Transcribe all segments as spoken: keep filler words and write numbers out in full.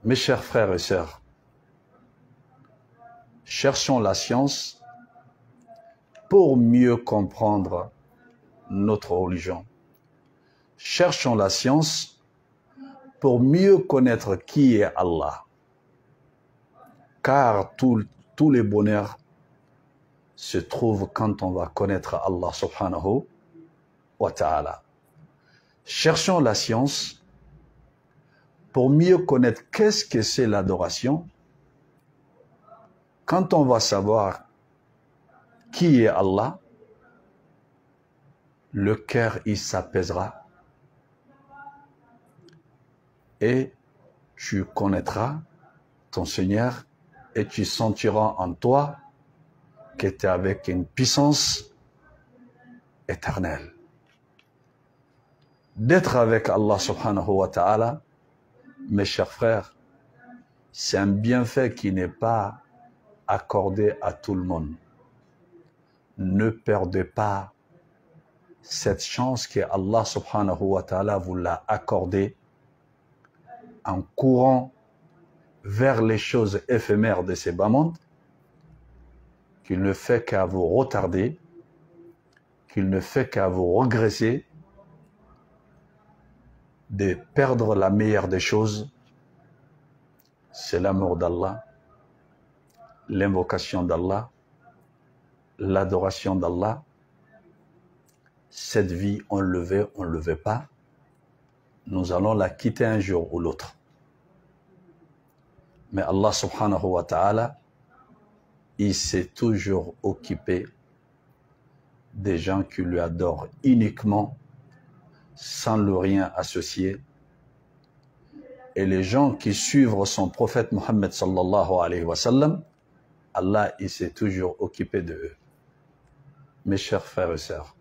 Mes chers frères et sœurs, cherchons la science pour mieux comprendre notre religion. Cherchons la science pour mieux connaître qui est Allah. Car tous les bonheurs se trouvent quand on va connaître Allah subhanahu wa ta'ala. Cherchons la science pour mieux connaître qu'est-ce que c'est l'adoration. Quand on va savoir qui est Allah, le cœur il s'apaisera et tu connaîtras ton Seigneur et tu sentiras en toi que tu es avec une puissance éternelle. D'être avec Allah subhanahu wa ta'ala, mes chers frères, c'est un bienfait qui n'est pas accordé à tout le monde. Ne perdez pas cette chance que Allah subhanahu wa ta'ala vous l'a accordée en courant vers les choses éphémères de ces bas mondes, qu'il ne fait qu'à vous retarder, qu'il ne fait qu'à vous regresser, de perdre la meilleure des choses, c'est l'amour d'Allah, l'invocation d'Allah, l'adoration d'Allah. Cette vie, on le veut, on ne le veut pas, nous allons la quitter un jour ou l'autre. Mais Allah subhanahu wa ta'ala, il s'est toujours occupé des gens qui lui adorent uniquement, sans le rien associer. Et les gens qui suivent son prophète Mohammed sallallahu alayhi wa sallam, Allah il s'est toujours occupé de eux. Mes chers frères et sœurs,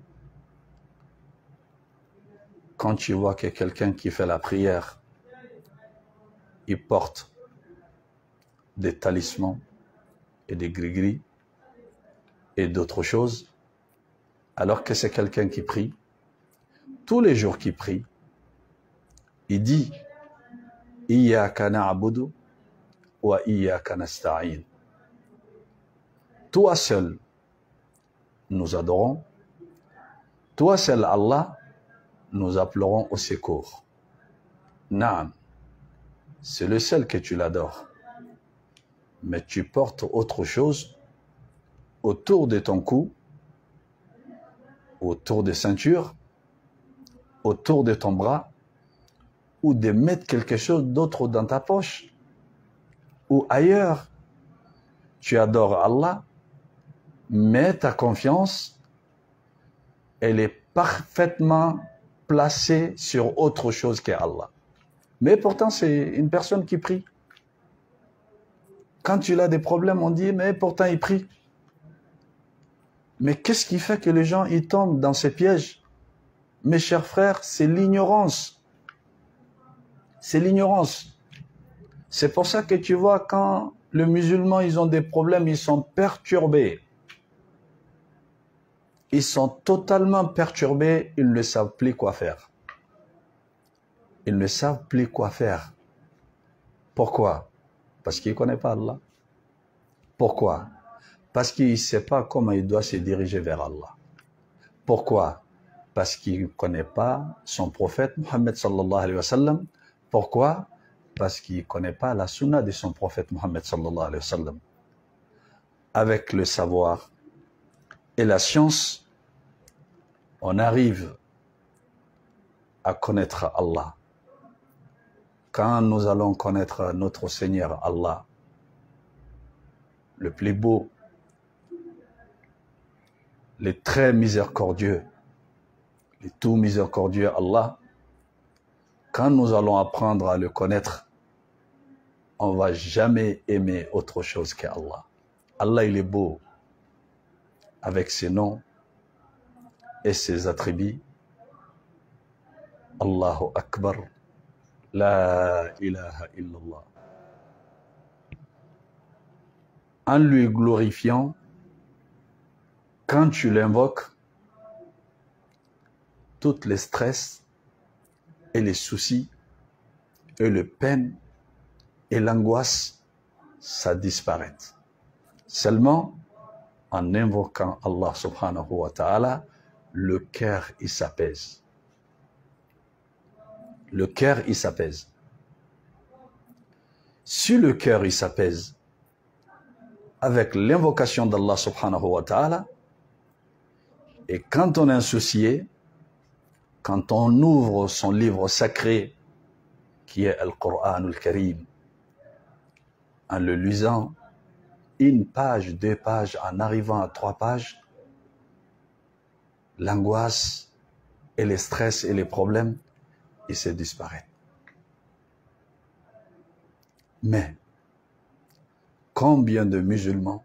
quand tu vois que quelqu'un qui fait la prière, il porte des talismans et des gris-gris et d'autres choses, alors que c'est quelqu'un qui prie, tous les jours qu'il prie, il dit « Iyyaka na'budu wa iyyaka nasta'in » Toi seul, nous adorons, toi seul Allah, nous appellerons au secours. Naam, c'est le seul que tu l'adores. Mais tu portes autre chose autour de ton cou, autour des ceintures, autour de ton bras, ou de mettre quelque chose d'autre dans ta poche, ou ailleurs. Tu adores Allah, mais ta confiance, elle est parfaitement placée sur autre chose qu'Allah. Mais pourtant, c'est une personne qui prie. Quand tu as des problèmes, on dit, mais pourtant, il prie. Mais qu'est-ce qui fait que les gens ils tombent dans ces pièges? Mes chers frères, c'est l'ignorance. C'est l'ignorance. C'est pour ça que tu vois, quand les musulmans ils ont des problèmes, ils sont perturbés. Ils sont totalement perturbés, ils ne savent plus quoi faire. Ils ne savent plus quoi faire. Pourquoi? Parce qu'ils ne connaissent pas Allah. Pourquoi? Parce qu'il ne sait pas comment il doit se diriger vers Allah. Pourquoi? Parce qu'il ne connaît pas son prophète Mohammed sallallahu alayhi wa sallam. Pourquoi? Parce qu'il ne connaît pas la sunna de son prophète Mohammed sallallahu alayhi wa sallam. Avec le savoir et la science, on arrive à connaître Allah. Quand nous allons connaître notre Seigneur Allah, le plus beau, le très miséricordieux, le tout miséricordieux Allah, quand nous allons apprendre à le connaître, on ne va jamais aimer autre chose qu'Allah. Allah, il est beau, avec ses noms et ses attributs. Allahu Akbar, la ilaha illallah. En lui glorifiant, quand tu l'invoques, tous les stress et les soucis et les peines et l'angoisse, ça disparaît. Seulement, en invoquant Allah subhanahu wa ta'ala, le cœur, il s'apaise. Le cœur, il s'apaise. Si le cœur, il s'apaise avec l'invocation d'Allah subhanahu wa ta'ala, et quand on est insoucié, quand on ouvre son livre sacré, qui est Al-Qur'an al-Karim, en le lisant, une page, deux pages, en arrivant à trois pages, l'angoisse et les stress et les problèmes, ils se disparaissent. Mais, combien de musulmans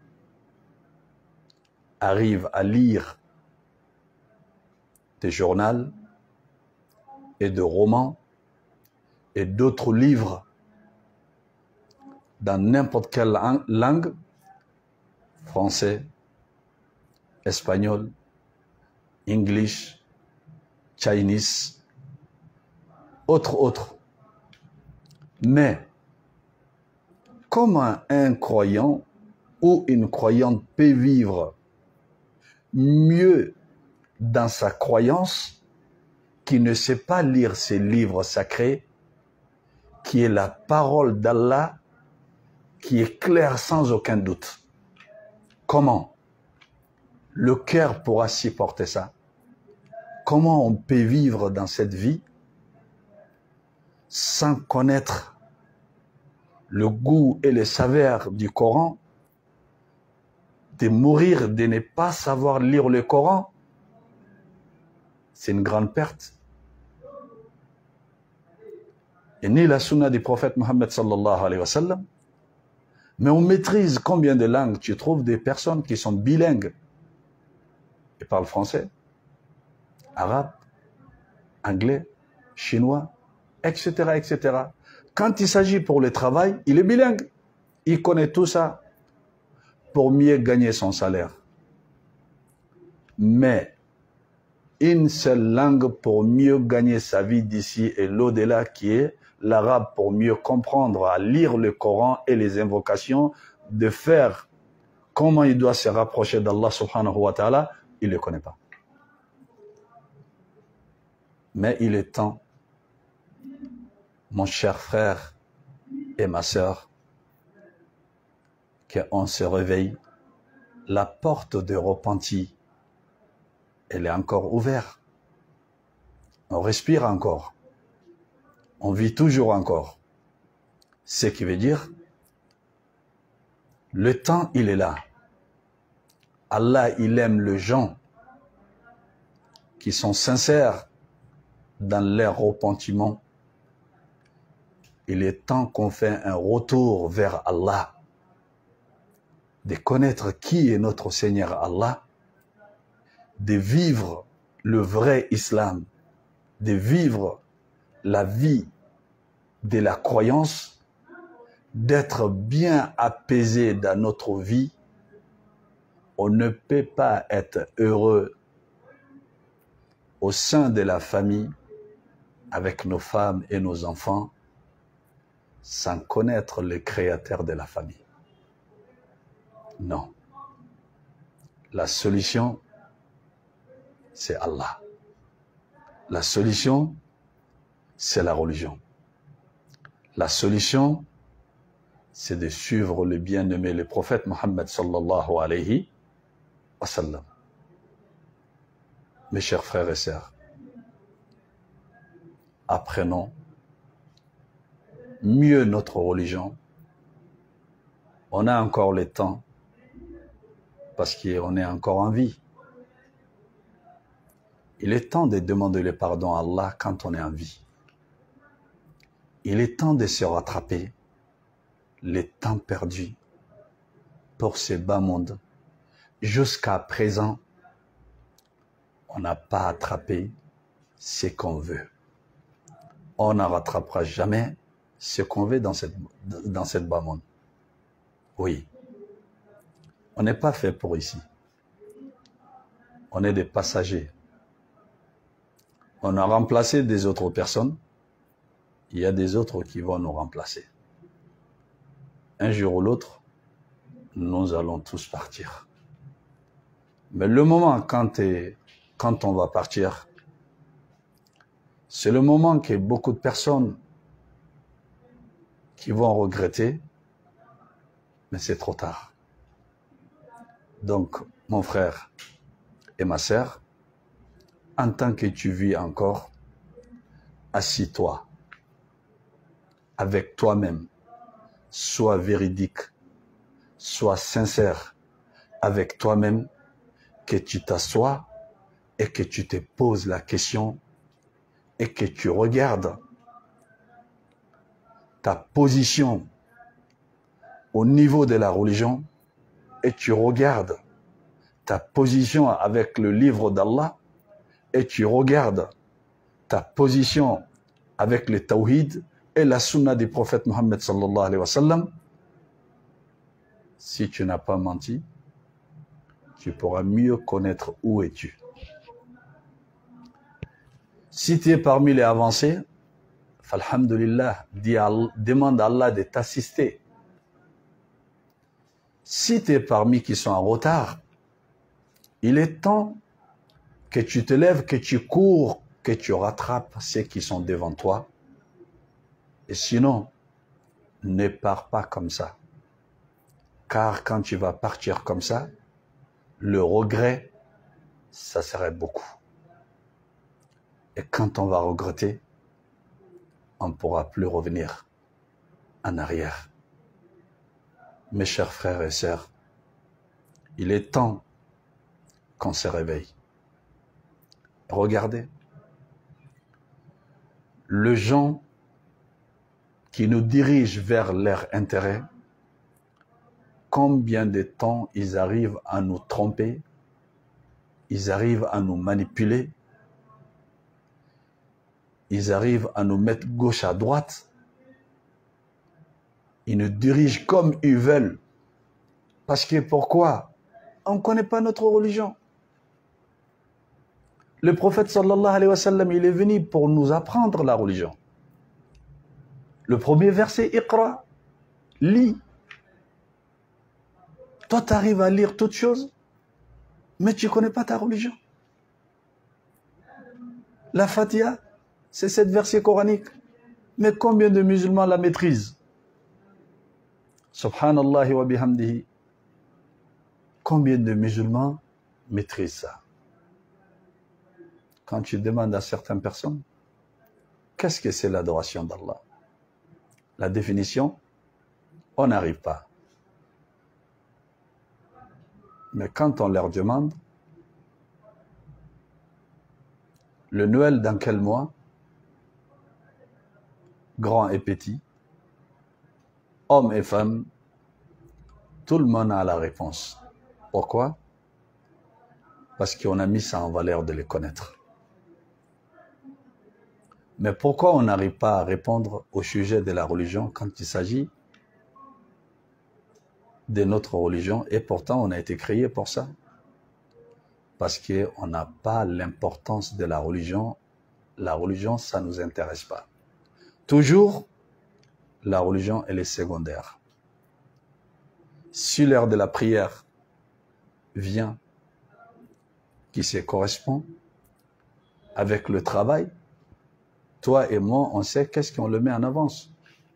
arrivent à lire des journaux et de romans et d'autres livres dans n'importe quelle langue, français, espagnol, English, Chinese, autre, autre. Mais, comment un croyant ou une croyante peut vivre mieux dans sa croyance qui ne sait pas lire ces livres sacrés, qui est la parole d'Allah, qui est claire sans aucun doute? Comment le cœur pourra supporter ça? Comment on peut vivre dans cette vie sans connaître le goût et les saveurs du Coran, de mourir, de ne pas savoir lire le Coran? C'est une grande perte. Et ni la sunna du prophète Mohammed sallallahu alayhi wa sallam, mais on maîtrise combien de langues? Tu trouves des personnes qui sont bilingues et parlent français, arabe, anglais, chinois, et cetera, et cetera. Quand il s'agit pour le travail, il est bilingue. Il connaît tout ça pour mieux gagner son salaire. Mais une seule langue pour mieux gagner sa vie d'ici et l'au-delà, qui est l'arabe, pour mieux comprendre, à lire le Coran et les invocations, de faire comment il doit se rapprocher d'Allah subhanahu wa ta'ala, il ne le connaît pas. Mais il est temps, mon cher frère et ma sœur, qu'on se réveille. La porte de repenti, elle est encore ouverte. On respire encore. On vit toujours encore. Ce qui veut dire, le temps, il est là. Allah, il aime les gens qui sont sincères dans leur repentiment. Il est temps qu'on fait un retour vers Allah, de connaître qui est notre Seigneur Allah, de vivre le vrai islam, de vivre la vie de la croyance, d'être bien apaisé dans notre vie. On ne peut pas être heureux au sein de la famille, avec nos femmes et nos enfants, sans connaître le créateur de la famille. Non. La solution, c'est Allah. La solution, c'est la religion. La solution, c'est de suivre le bien-aimé, le prophète Mohammed sallallahu alayhi wa sallam. Mes chers frères et sœurs, apprenons mieux notre religion. On a encore le temps, parce qu'on est encore en vie. Il est temps de demander le pardon à Allah quand on est en vie. Il est temps de se rattraper les temps perdus pour ce bas monde. Jusqu'à présent, on n'a pas attrapé ce qu'on veut. On ne rattrapera jamais ce qu'on veut dans cette, dans cette bas monde. Oui. On n'est pas fait pour ici. On est des passagers. On a remplacé des autres personnes. Il y a des autres qui vont nous remplacer. un jour ou l'autre, nous allons tous partir. Mais le moment quand, quand on va partir, c'est le moment que beaucoup de personnes qui vont regretter, mais c'est trop tard. Donc, mon frère et ma sœur, en tant que tu vis encore, assis-toi avec toi-même, sois véridique, sois sincère avec toi-même, que tu t'assoies et que tu te poses la question et que tu regardes ta position au niveau de la religion et tu regardes ta position avec le livre d'Allah et tu regardes ta position avec le tawhid et la sunna du prophète Mohammed sallallahu alayhi wa sallam. Si tu n'as pas menti, tu pourras mieux connaître où es-tu. Si tu es parmi les avancés, alhamdulillah, demande à Allah de t'assister. Si tu es parmi qui sont en retard, il est temps que tu te lèves, que tu cours, que tu rattrapes ceux qui sont devant toi. Et sinon, ne pars pas comme ça. Car quand tu vas partir comme ça, le regret, ça serait beaucoup. Et quand on va regretter, on ne pourra plus revenir en arrière. Mes chers frères et sœurs, il est temps qu'on se réveille. Regardez, les gens qui nous dirigent vers leur intérêt, combien de temps ils arrivent à nous tromper, ils arrivent à nous manipuler, ils arrivent à nous mettre gauche à droite, ils nous dirigent comme ils veulent. Parce que pourquoi? On ne connaît pas notre religion. Le prophète sallallahu alayhi wa sallam, il est venu pour nous apprendre la religion. Le premier verset, Iqra, lis. Toi, tu arrives à lire toutes choses, mais tu ne connais pas ta religion. La Fatiha, c'est sept versets coraniques. Mais combien de musulmans la maîtrisent? Subhanallah wa bihamdihi. Combien de musulmans maîtrisent ça? Quand tu demandes à certaines personnes, qu'est-ce que c'est l'adoration d'Allah? La définition, on n'arrive pas. Mais quand on leur demande, le Noël dans quel mois? Grand et petit, hommes et femmes, tout le monde a la réponse. Pourquoi? Parce qu'on a mis ça en valeur de les connaître. Mais pourquoi on n'arrive pas à répondre au sujet de la religion quand il s'agit de notre religion? Et pourtant, on a été créé pour ça. Parce qu'on n'a pas l'importance de la religion. La religion, ça ne nous intéresse pas. Toujours, la religion, elle est secondaire. Si l'heure de la prière vient, qui se correspond avec le travail, toi et moi, on sait qu'est-ce qu'on le met en avance.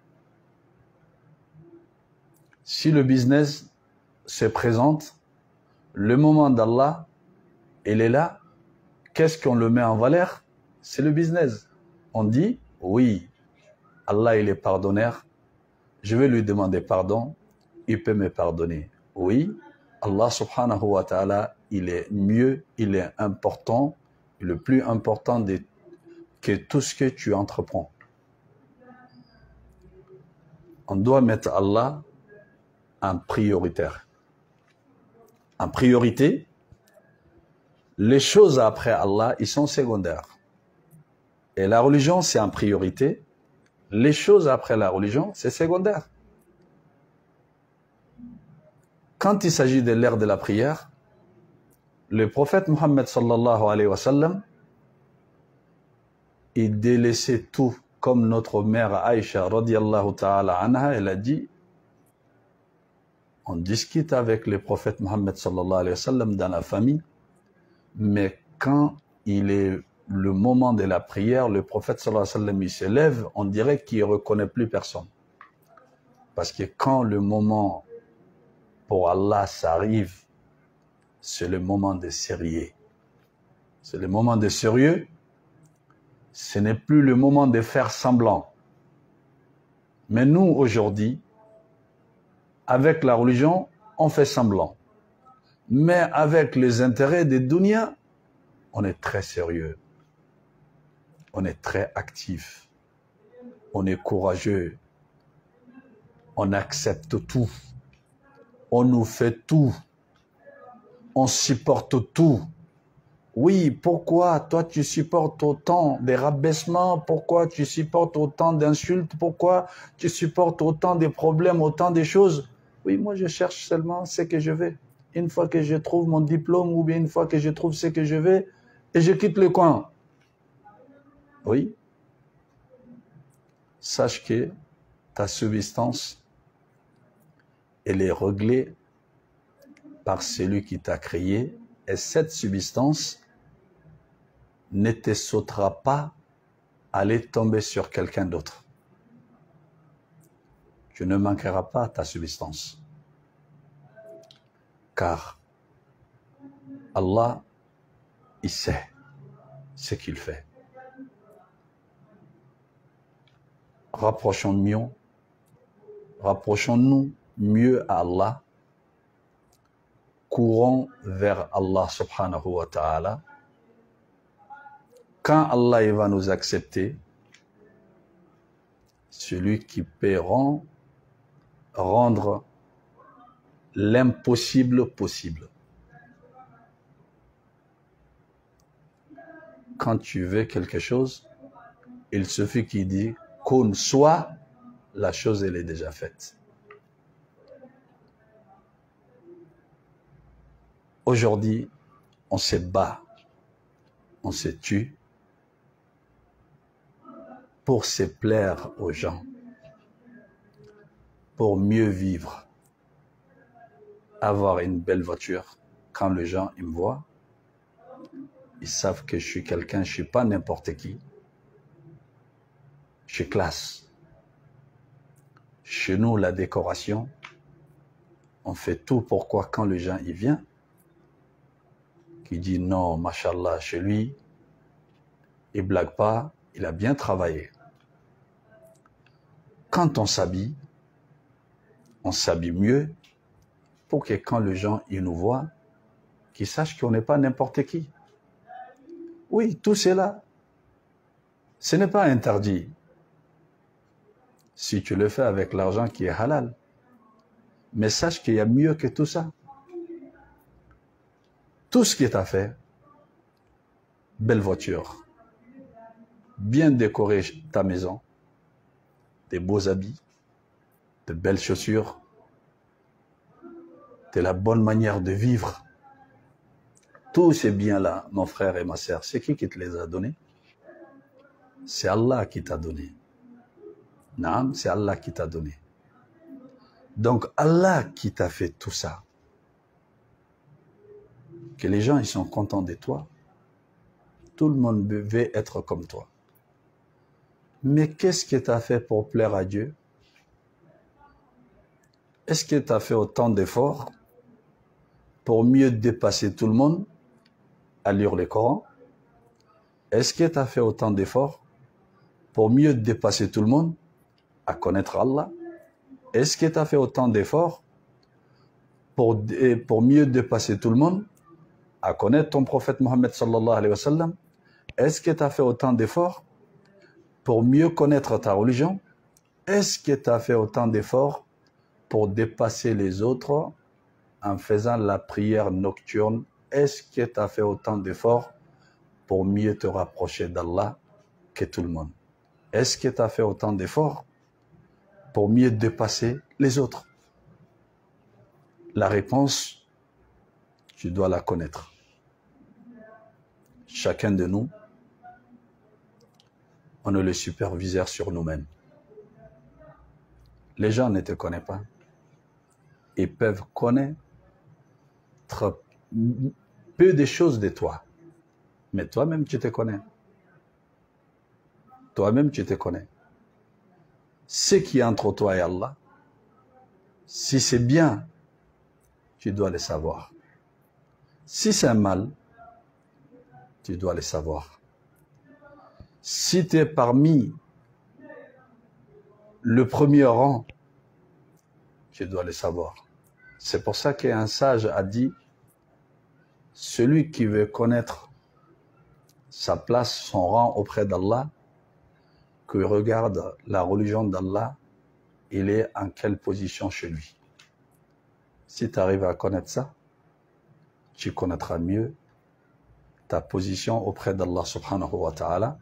Si le business se présente, le moment d'Allah, il est là, qu'est-ce qu'on le met en valeur? C'est le business. On dit, oui, Allah il est pardonneur, je vais lui demander pardon, il peut me pardonner. Oui, Allah subhanahu wa ta'ala, il est mieux, il est important, le plus important de, que tout ce que tu entreprends. On doit mettre Allah en prioritaire. En priorité, les choses après Allah, ils sont secondaires. Et la religion, c'est en priorité. Les choses après la religion, c'est secondaire. Quand il s'agit de l'ère de la prière, le prophète Mohammed sallallahu alayhi wa sallam, il délaissait tout, comme notre mère Aïcha radiyallahu ta'ala anha, elle a dit, On discute avec le prophète Mohammed sallallahu alayhi wa sallam dans la famille, mais quand il est le moment de la prière, le prophète sallallahu alayhi wa sallam il se lève, on dirait qu'il ne reconnaît plus personne. Parce que quand le moment pour Allah s'arrive, c'est le moment de sérieux. C'est le moment de sérieux. Ce n'est plus le moment de faire semblant. Mais nous, aujourd'hui, avec la religion, on fait semblant. Mais avec les intérêts des dunya, on est très sérieux. On est très actif. On est courageux. On accepte tout. On nous fait tout. On supporte tout. Oui, pourquoi toi tu supportes autant des rabaissements? Pourquoi tu supportes autant d'insultes? Pourquoi tu supportes autant de problèmes, autant de choses? Oui, moi je cherche seulement ce que je veux. Une fois que je trouve mon diplôme ou bien une fois que je trouve ce que je veux, et je quitte le coin. Oui. Sache que ta subsistance, elle est réglée par celui qui t'a créé, et cette subsistance ne te sautera pas à aller tomber sur quelqu'un d'autre. Tu ne manqueras pas ta subsistance. Car Allah, il sait ce qu'il fait. Rapprochons-nous, rapprochons-nous mieux à Allah. Courons vers Allah subhanahu wa ta'ala. Quand Allah il va nous accepter, celui qui peut rendre l'impossible possible. Quand tu veux quelque chose, il suffit qu'il dise qu'on soit, la chose elle est déjà faite. Aujourd'hui, on se bat, on se tue pour se plaire aux gens, pour mieux vivre, avoir une belle voiture. Quand les gens ils me voient, ils savent que je suis quelqu'un, je ne suis pas n'importe qui. Je suis classe. Chez nous, la décoration, on fait tout pourquoi quand les gens y viennent, qui dit non, machallah, chez lui, il ne blague pas, il a bien travaillé. Quand on s'habille, on s'habille mieux pour que quand les gens ils nous voient, qu'ils sachent qu'on n'est pas n'importe qui. Oui, tout cela, ce n'est pas interdit. Si tu le fais avec l'argent qui est halal. Mais sache qu'il y a mieux que tout ça. Tout ce qui est à faire, belle voiture, bien décorer ta maison, des beaux habits, de belles chaussures, de la bonne manière de vivre. Tous ces biens-là, mon frère et ma sœur, c'est qui qui te les a donnés? C'est Allah qui t'a donné. Naam, c'est Allah qui t'a donné. Donc Allah qui t'a fait tout ça. Que les gens ils sont contents de toi. Tout le monde veut être comme toi. Mais qu'est-ce que tu as fait pour plaire à Dieu? Est-ce que tu as fait autant d'efforts pour mieux dépasser tout le monde à lire le Coran? Est-ce que tu as fait autant d'efforts pour mieux dépasser tout le monde à connaître Allah? Est-ce que tu as fait autant d'efforts pour, pour mieux dépasser tout le monde à connaître ton prophète Mohammed sallallahu alayhi wa sallam? Est-ce que tu as fait autant d'efforts pour mieux connaître ta religion? Est-ce que tu as fait autant d'efforts pour dépasser les autres en faisant la prière nocturne? Est-ce que tu as fait autant d'efforts pour mieux te rapprocher d'Allah que tout le monde? Est-ce que tu as fait autant d'efforts pour mieux dépasser les autres? La réponse, tu dois la connaître. Chacun de nous, on est le superviseur sur nous-mêmes. Les gens ne te connaissent pas. Ils peuvent connaître peu de choses de toi. Mais toi-même, tu te connais. Toi-même, tu te connais. Ce qui est entre toi et Allah, si c'est bien, tu dois le savoir. Si c'est un mal, tu dois le savoir. Si tu es parmi le premier rang, tu dois le savoir. C'est pour ça qu'un sage a dit, celui qui veut connaître sa place, son rang auprès d'Allah, que regarde la religion d'Allah, il est en quelle position chez lui. Si tu arrives à connaître ça, tu connaîtras mieux ta position auprès d'Allah subhanahu wa ta'ala.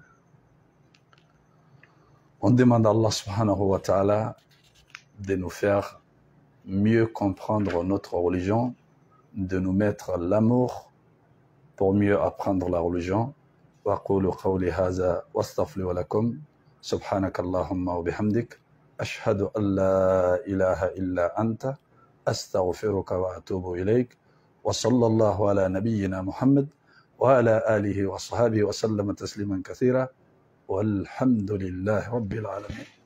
On demande à Allah subhanahu wa ta'ala de nous faire mieux comprendre notre religion, de nous mettre l'amour pour mieux apprendre la religion. Wa qulu qawli hadha wastaghfiru lakum subhanaka allahumma wa bihamdik ashhadu an la ilaha illa anta astaghfiruka wa atubu ilayk wa sallallahu ala nabiyyina Muhammad wa ala alihi wa sahbihi wa sallama tasliman kathira walhamdulillahi rabbil alamin.